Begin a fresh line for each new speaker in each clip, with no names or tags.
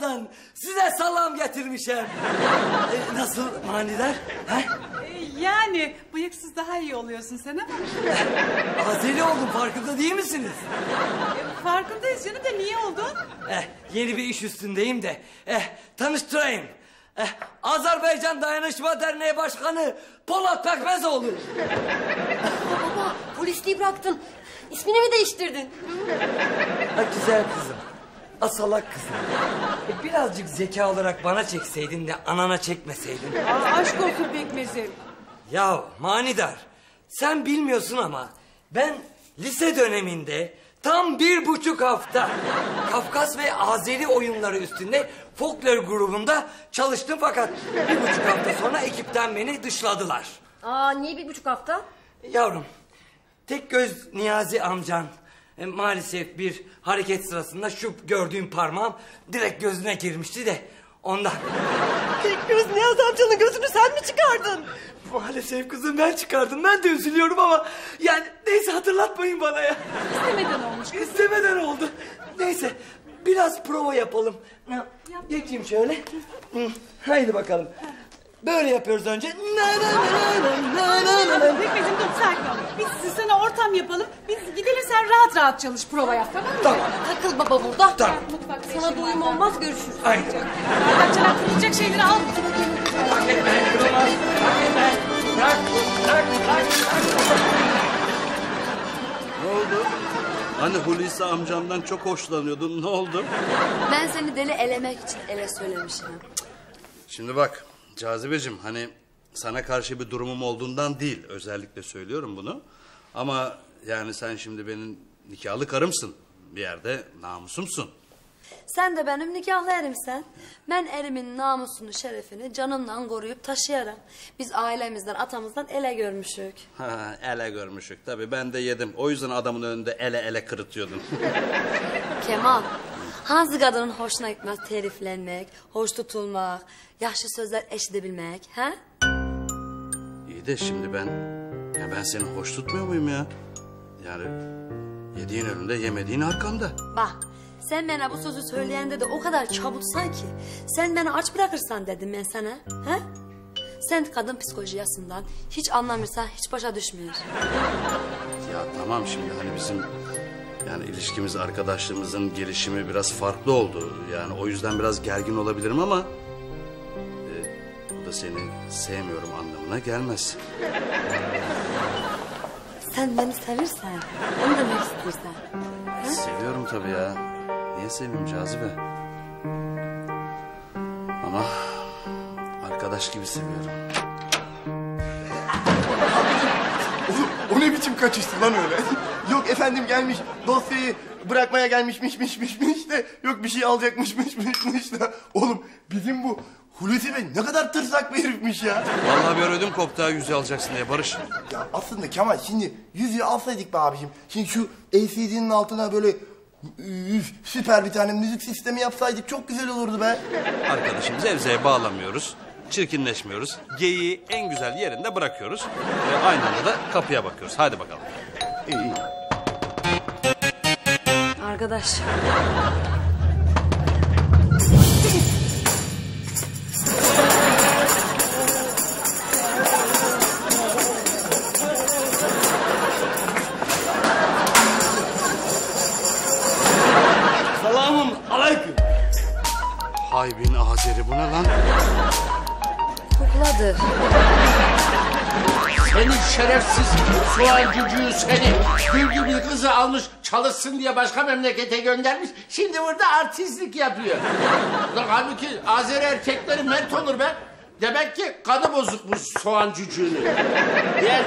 Azerbaycan'dan size salam getirmişim. Nasıl manidar? He?
Yani bıyıksız daha iyi oluyorsun sen ama.
Azeri oldum, farkında değil misiniz?
Farkındayız canım da niye oldun?
Yeni bir iş üstündeyim de. Tanıştırayım. Azerbaycan Dayanışma Derneği Başkanı Polat Pekmezoğlu.
Baba polisliği bıraktın. İsmini mi değiştirdin?
Güzel kızım. Asalak kızım. Birazcık zeka olarak bana çekseydin de anana çekmeseydin.
Aşk olsun Pekmez'im.
Ya manidar, sen bilmiyorsun ama ben lise döneminde tam 1,5 hafta Kafkas ve Azeri oyunları üstünde folklor grubunda çalıştım, fakat 1,5 hafta sonra ekipten beni dışladılar.
Niye 1,5 hafta?
Yavrum, tek göz Niyazi amcan maalesef bir hareket sırasında şu gördüğüm parmağım direkt gözüne girmişti de ondan.
Tek göz Niyazi amcanın gözünü sen mi çıkardın?
Maalesef kızım, ben çıkardım. Ben de üzülüyorum ama yani neyse, hatırlatmayın bana ya.
İstemeden olmuş.
İstemeden oldu. Neyse, biraz prova yapalım. Geçeyim şöyle. Haydi bakalım. Böyle yapıyoruz önce.
Pekmez'im dur, sakin ol. Biz sana ortam yapalım. Biz gidelim, sen rahat rahat çalış, prova yap, tamam mı?
Tamam.
Takıl baba burada.
Tamam.
Sana doyum olmaz, görüşürüz.
Haydi.
Bardak çanak tutacak şeyleri al.
Hak etme, kırılmaz. Hak etme. Bırak, bırak, bırak.
Ne oldu? Hani Hulusi amcamdan çok hoşlanıyordun, ne oldu?
Ben seni deli elemek için ele söylemişim.
Şimdi bak Cazibeciğim, hani sana karşı bir durumum olduğundan değil, özellikle söylüyorum bunu. Ama yani sen şimdi benim nikahlı karımsın, bir yerde namusumsun.
Sen de benim nikahlı erimsen. Ben erimin namusunu, şerefini canımdan koruyup taşıyarım. Biz ailemizden, atamızdan ele görmüşük.
Ha, ele görmüşük tabii, ben de yedim. O yüzden adamın önünde ele kırıtıyordum.
Kemal, hangi kadının hoşuna gitmez teriflenmek, hoş tutulmak, yaşlı sözler eşitebilmek, ha?
İyi de şimdi ben seni hoş tutmuyor muyum ya? Yani yediğin önünde, yemediğin arkanda.
Bak, sen bana bu sözü söyleyende de o kadar çabuksan ki, sen beni aç bırakırsan dedim ben sana, ha? Sen kadın psikolojisinden hiç anlamırsan hiç başa düşmüyor.
Ya tamam, şimdi hani bizim yani ilişkimiz, arkadaşlığımızın gelişimi biraz farklı oldu. Yani o yüzden biraz gergin olabilirim ama bu da seni sevmiyorum anlamına gelmez.
Sen beni sevirsen, onu demek istersen. Ha?
Seviyorum tabii ya. Niye sevmeyeyim Cazibe? Ama arkadaş gibi seviyorum.
O ne biçim kaçıştı lan öyle? Yok efendim gelmiş dosyayı bırakmaya gelmişmiş de yok bir şey alacakmışmış da. Oğlum bizim bu Hulusi Bey ne kadar tırsak bir herifmiş ya.
Vallahi bir ödüm koptu ha, yüzüğü alacaksın diye Barış.
Ya aslında Kemal şimdi yüzüğü alsaydık be abiciğim. Şimdi şu LCD'nin altına böyle süper bir tane müzik sistemi yapsaydık çok güzel olurdu be.
Arkadaşım, zevzeye bağlamıyoruz. Çirkinleşmiyoruz. Geyiği en güzel yerinde bırakıyoruz. Ve aynı anda da kapıya bakıyoruz. Hadi bakalım.
İyi.
Arkadaş.
Selamun aleyküm.
Hay bin Azeri, bu ne lan?
Kukladı.
Seni şerefsiz soğan cücüğü seni. Gül gibi kızı almış çalışsın diye başka memlekete göndermiş. Şimdi burada artistlik yapıyor. Lan halbuki Azeri erkekleri mert olur be. Demek ki kanı bozukmuş soğan cücüğünü. Gel.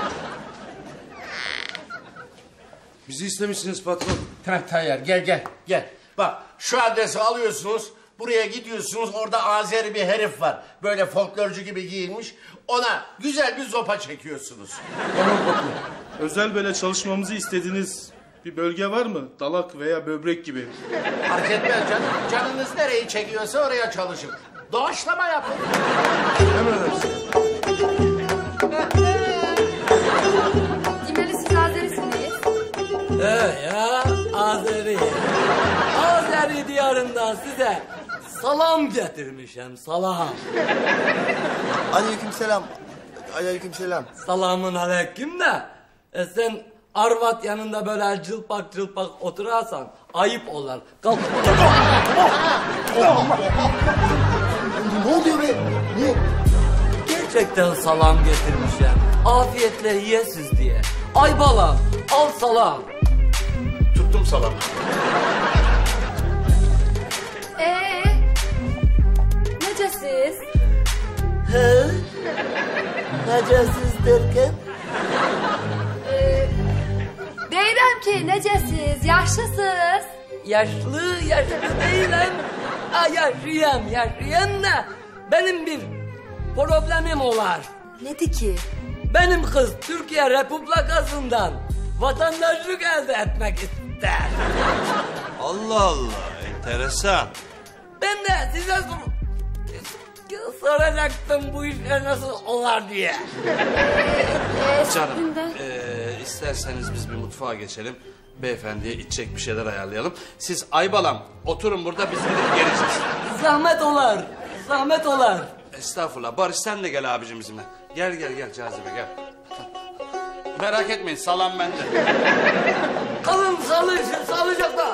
Bizi istemişsiniz patron.
Tayyar gel. Bak şu adresi alıyorsunuz. Buraya gidiyorsunuz, orada Azeri bir herif var. Böyle folklorcu gibi giyinmiş. Ona güzel bir zopa çekiyorsunuz.
Tamam patron. Özel böyle çalışmamızı istediğiniz bir bölge var mı? Dalak veya böbrek gibi.
Fark etmez canım. Canınız nereyi çekiyorsa oraya çalışın. Doğaçlama yapın.
Demeli siz Azerisiniz.
Ya Azeri. Azeri diyarından size salam getirmişim, salam.
Aleykümselam. Aleykümselam.
Salamın aleyküm de. Sen arvat yanında böyle cılpak cılpak oturarsan ayıp olur. Kalk.
Ne oluyor be? Niye?
Gerçekten salam getirmişim. Afiyetle yiyesiz diye. Ay balam, al salam.
Tuttum salamı.
Necesiz?
Necesiz derken?
Deyirəm ki, necesiz, yaşlısız.
Yaşlı değilim. Yaşayan da benim bir problemim olar.
Nedir ki?
Benim kız Türkiye Republikası'ndan vatandaşlık elde etmek ister.
Allah Allah, enteresan.
Ben de size soracaktım bu işler nasıl olar diye.
Canım, isterseniz biz bir mutfağa geçelim. Beyefendiye içecek bir şeyler ayarlayalım. Siz Aybalam oturun burada, biz gidip geleceğiz.
Zahmet olar.
Estağfurullah. Barış sen de gel abicim bizimle. Gel Cazibe gel. Merak etmeyin, salam bende.
Kalın sağlıcakla.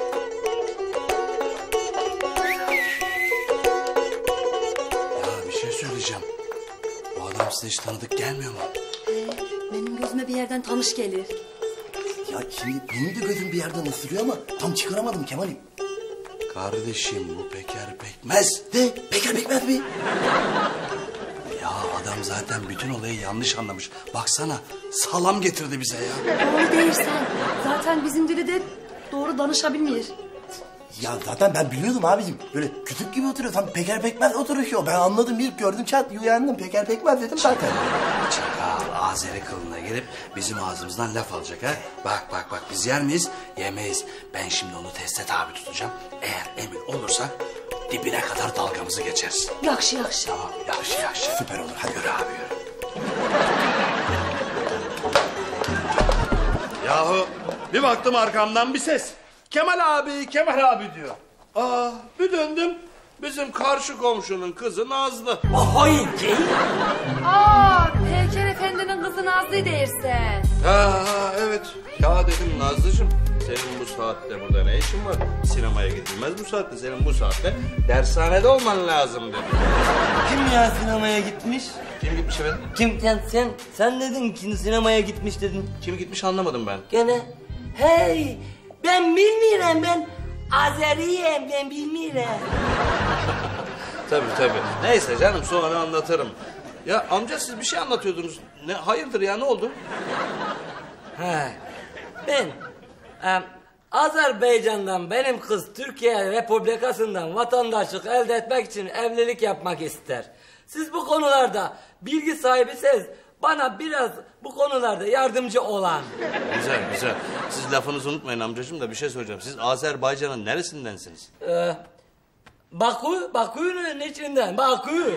Ya bir şey söyleyeceğim. Bu adam size hiç tanıdık gelmiyor mu?
Benim gözüme bir yerden tanış gelir.
Ya şimdi benim de gözüm bir yerden ısırıyor ama tam çıkaramadım Kemal'im.
Kardeşim bu Peker Pekmez.
Ne? Peker Pekmez mi?
Ya adam zaten bütün olayı yanlış anlamış. Baksana salam getirdi bize ya.
Doğru değilsen. Zaten bizim dili de doğru danışabilmiyor.
Ya zaten ben biliyordum abicim. Böyle kütük gibi oturuyor. Tam Peker Pekmez oturuşuyor. Ben anladım, ilk gördüm çat uyandım. Peker Pekmez dedim zaten.
Çakal Azeri kılığına gelip bizim ağzımızdan laf alacak ha. Bak biz yer miyiz? Yemeyiz. Ben şimdi onu teste tabi tutacağım. Eğer emin olursak dibine kadar dalgamızı geçeriz.
Yaxşı.
Tamam yaxşı. Süper olur. Hadi yürü abi yürü. Yahu bir baktım arkamdan bir ses. Kemal abi diyor. Bir döndüm. Bizim karşı komşunun kızı Nazlı.
Haydi.
Peker Efendi'nin kızı Nazlı değilsen.
Evet. Ya dedim Nazlıcığım, senin bu saatte burada ne işin var? Sinemaya gidilmez bu saatte. Senin bu saatte dershanede olman lazım dedim.
Kim ya sinemaya gitmiş?
Kim gitmiş efendim?
Kim sen dedin ki sinemaya gitmiş dedin.
Kim gitmiş anlamadım ben.
Gene. Hey, ben bilmiyorum, ben Azeriyim, ben bilmiyorum.
Tabii. Neyse canım, sonra anlatırım. Ya amca siz bir şey anlatıyordunuz. Ne hayırdır ya, ne oldu?
Ben Azerbaycan'dan benim kız Türkiye Republikası'ndan vatandaşlık elde etmek için evlilik yapmak ister. Siz bu konularda bilgi sahibisiniz. Bana biraz bu konularda yardımcı olan.
Güzel. Siz lafınızı unutmayın amcacığım, da bir şey söyleyeceğim. Siz Azerbaycan'ın neresindensiniz?
Bakü'nün içinden, Bakü.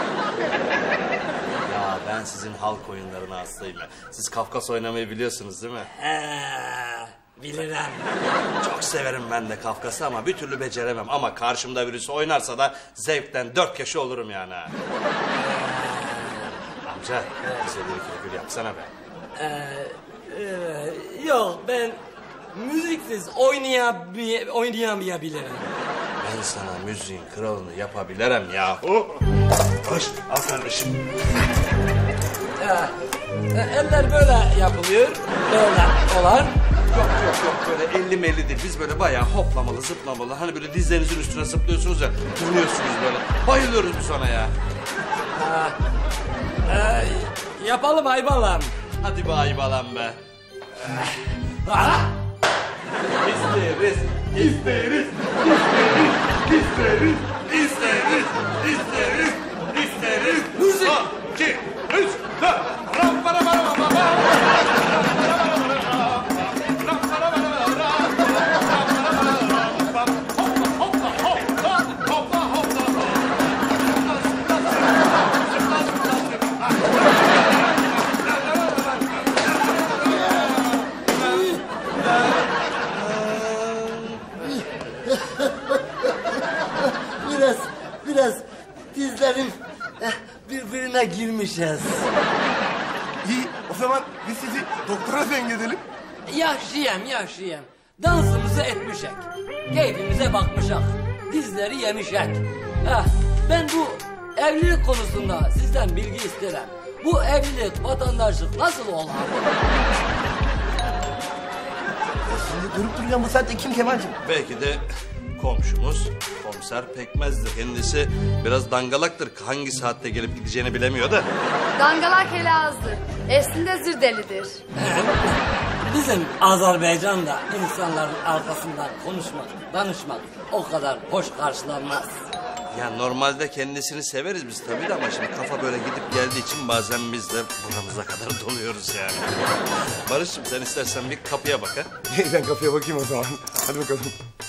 Ya ben sizin halk oyunlarına hastayım ya. Siz Kafkas oynamayı biliyorsunuz değil mi?
Bilirim.
Çok severim ben de Kafkas'ı ama bir türlü beceremem. Ama karşımda birisi oynarsa da zevkten 4 köşe olurum yani. Amca, bize bir figür yapsana be.
Yok, ben müziksiz oynayamayabilirim.
Ben sana müziğin kralını yapabilirim yahu. Hoş, al kardeşim.
Eller böyle yapılıyor, böyle olar.
Yok böyle 50 değil. Biz böyle bayağı hoplamalı, zıplamalı. Hani böyle dizlerinizin üstüne zıplıyorsunuz ya, dönüyorsunuz böyle. Bayılıyoruz biz ona ya.
Yapalım Aybalam.
Hadi be Aybalam be. İsteriz. Müzik. 2, 3, 4.
dizlerim birbirine girmişiz.
İyi o zaman biz sizi doktora zengin edelim.
Yaşayayım. Dansımızı etmişek. Keyfimize bakmışak. Dizleri yemişek. Ben bu evlilik konusunda sizden bilgi isterim. Bu evlilik, vatandaşlık nasıl olur?
Şimdi durup duracağım bu saatte kim Kemal'cim?
Belki de komşumuz komiser Pekmez'dir. Kendisi biraz dangalaktır. Hangi saatte gelip gideceğini bilemiyor da.
Dangalak helazdır. Eslinde zirdelidir.
Bizim Azerbaycan'da insanların arkasından konuşmak, danışmak o kadar hoş karşılanmaz.
Ya normalde kendisini severiz biz tabii de ama şimdi kafa böyle gidip geldiği için bazen biz de buramıza kadar doluyoruz yani. Barış'cığım sen istersen bir kapıya bak ha.
Ben kapıya bakayım o zaman. Hadi bakalım.